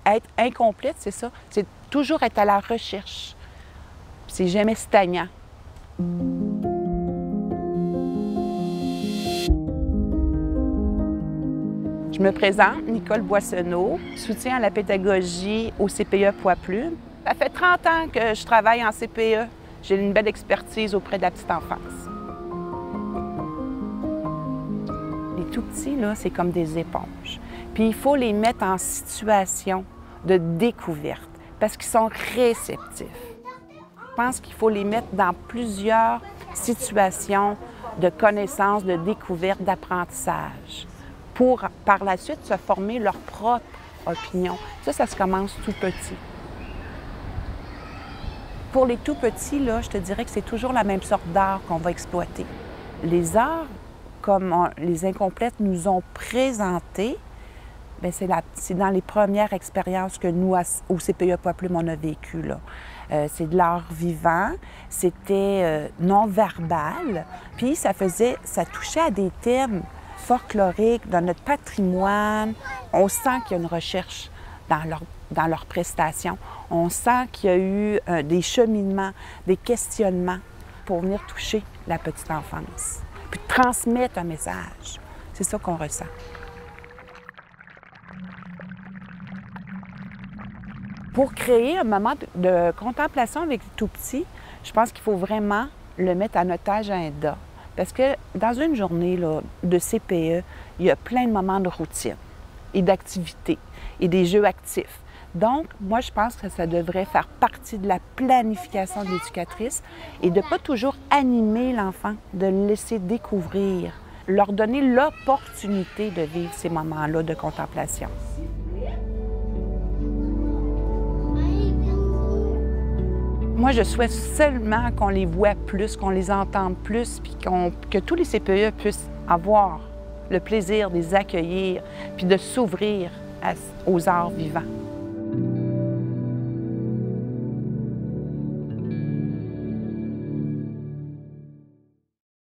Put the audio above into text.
être incomplète, c'est ça. C'est toujours être à la recherche. C'est jamais stagnant. Je me présente, Nicole Boissonneau, soutien à la pédagogie au CPE Poids-Plume. Ça fait 30 ans que je travaille en CPE. J'ai une belle expertise auprès de la petite enfance. Les tout-petits, là, c'est comme des éponges. Puis il faut les mettre en situation de découverte parce qu'ils sont réceptifs. Je pense qu'il faut les mettre dans plusieurs situations de connaissance, de découverte, d'apprentissage pour, par la suite, se former leur propre opinion. Ça se commence tout petit. Pour les tout petits, là, je te dirais que c'est toujours la même sorte d'art qu'on va exploiter. Les arts, comme les incomplètes nous ont présentés, c'est dans les premières expériences que nous, au CPE Poids-Plume, on a vécues. C'est de l'art vivant, c'était non-verbal, puis ça touchait à des thèmes folkloriques, dans notre patrimoine. On sent qu'il y a une recherche dans leurs prestations. On sent qu'il y a eu des cheminements, des questionnements pour venir toucher la petite enfance, puis transmettre un message. C'est ça qu'on ressent. Pour créer un moment de contemplation avec les tout-petits, je pense qu'il faut vraiment le mettre à notre agenda. Parce que dans une journée là, de CPE, il y a plein de moments de routine et d'activités et des jeux actifs. Donc, moi, je pense que ça devrait faire partie de la planification de l'éducatrice et de ne pas toujours animer l'enfant, de le laisser découvrir, leur donner l'opportunité de vivre ces moments-là de contemplation. Moi, je souhaite seulement qu'on les voit plus, qu'on les entende plus, puis que tous les CPE puissent avoir le plaisir de les accueillir, puis de s'ouvrir aux arts vivants.